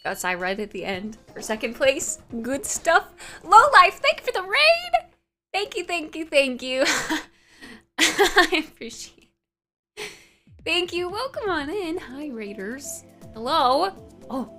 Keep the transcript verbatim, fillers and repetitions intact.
Got Psy right at the end for second place. Good stuff. Low Life, thank you for the raid. Thank you, thank you, thank you. I appreciate it. Thank you. Welcome on in. Hi, raiders. Hello. Oh.